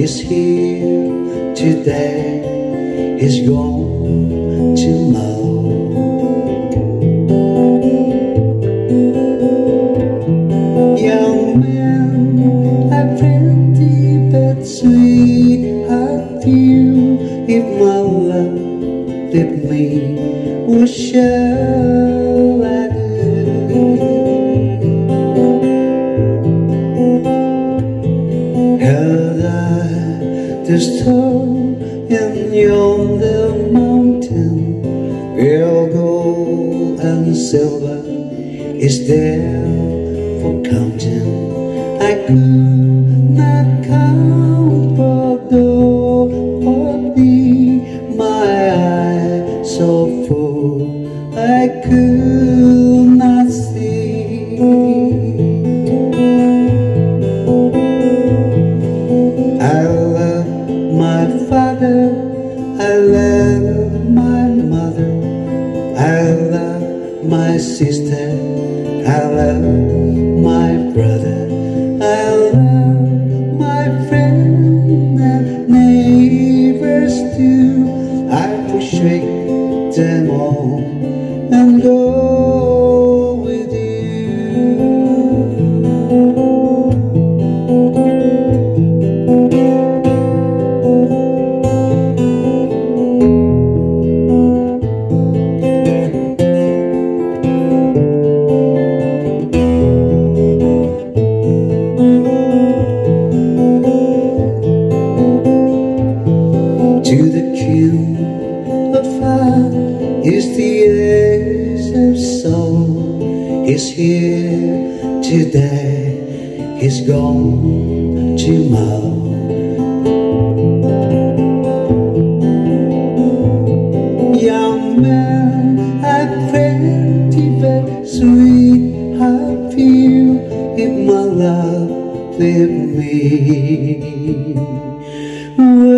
is here today, is gone tomorrow. Young man, I plenty but sweetheart you. If my love leave me, what shall I do? Heard I the storm in yonder mountain, where gold and silver is there for counting. I could not count, but though for thee my eyes so full I could not see. I love my father, I love my mother, I love my sister, I love my brother, I love my friends and neighbors too. I appreciate them all and go with you. To the King of Fire is the ace of soul. He's here today, he's gone tomorrow. Young man, I plenty but sweetheart feel. If my love leave me,